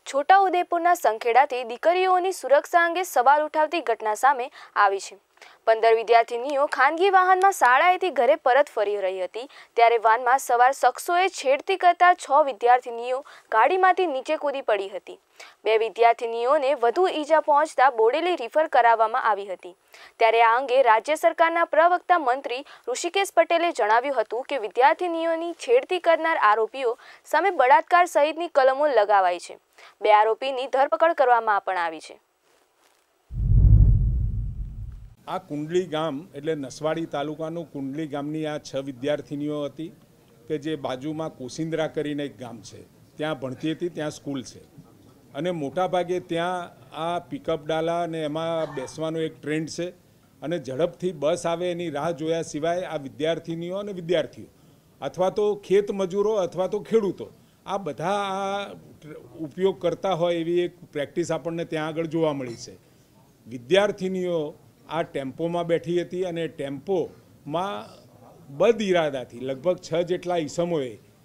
છોટાઉદેપુરના સંખેડાથી દીકરીઓની સુરક્ષા અંગે સવાલ ઉઠાવતી ઘટના સામે આવી છે। 15 વિદ્યાર્થીનીઓ ખાનગી વાહનમાં શાળાએથી ઘરે પરત ફરી રહી હતી ત્યારે વાનમાં સવાર શખ્સોએ છેડતી કરતા 6 વિદ્યાર્થીનીઓ ગાડીમાંથી નીચે કૂદી પડી હતી। 2 વિદ્યાર્થીનીઓને વધુ ઈજા પહોંચતા બોડેલી રિફર કરાવવામાં આવી હતી। ત્યારે આ અંગે રાજ્ય સરકારના પ્રવક્તા મંત્રી ઋષિકેશ પટેલે જણાવ્યું હતું કે વિદ્યાર્થીનીઓની છેડતી કરનાર આરોપીઓ સામે બળાત્કાર સહિતની કલમો લગાવાઈ છે। 2 આરોપીની ધરપકડ કરવામાં પણ આવી છે। આ કુંડલી ગામ એટલે નસવાડી તાલુકાનું કુંડલી ગામની આ 6 વિદ્યાર્થીનીઓ હતી કે જે બાજુમાં કોસિંદ્રા કરીને એક ગામ છે ત્યાં ભણતી હતી, ત્યાં સ્કૂલ છે અને મોટાભાગે ત્યાં આ પિકઅપ ડાલા અને એમાં બેસવાનો એક ટ્રેન્ડ છે અને ઝડપથી બસ આવે એની રાહ જોયા સિવાય આ વિદ્યાર્થીનીઓ અને વિદ્યાર્થીઓ અથવા તો ખેત મજૂરો અથવા તો ખેડૂતો આ બધા આ ઉપયોગ કરતા હોય એવી એક પ્રેક્ટિસ આપણને ત્યાં આગળ જોવા મળી છે। વિદ્યાર્થીનીઓ આ ટેમ્પોમાં બેઠી હતી અને ટેમ્પોમાં બદ ઇરાદાથી લગભગ 6 જેટલા ઈસમોએ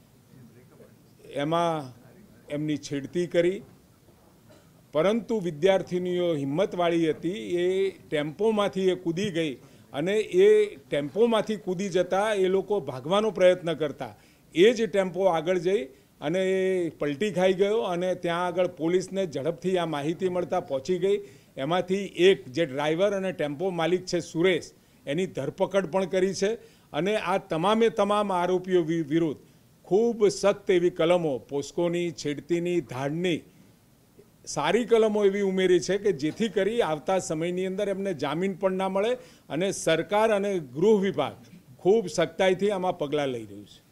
એમાં એમની છેડતી કરી, પરંતુ વિદ્યાર્થીનીઓ હિંમતવાળી હતી, એ ટેમ્પોમાંથી એ કૂદી ગઈ અને એ ટેમ્પોમાંથી કૂદી જતા એ લોકો ભાગવાનો પ્રયત્ન કરતા એ જ ટેમ્પો આગળ જઈ અને એ પલટી ખાઈ ગયો અને ત્યાં આગળ પોલીસને ઝડપથી આ માહિતી મળતા પહોંચી ગઈ। એમાંથી એક જે ડ્રાઈવર અને ટેમ્પો માલિક છે સુરેશ, એની ધરપકડ પણ કરી છે અને આ તમામે તમામ આરોપીઓ વિરુદ્ધ ખૂબ સખ્ત એવી કલમો, પોસ્કોની, છેડતીની, ધાડની સારી કલમો એવી ઉમેરી છે કે જેથી કરી આવતા સમયની અંદર એમને જામીન પણ ના મળે અને સરકાર અને ગૃહ વિભાગ ખૂબ સખ્તાઈથી આમાં પગલાં લઈ રહ્યું છે।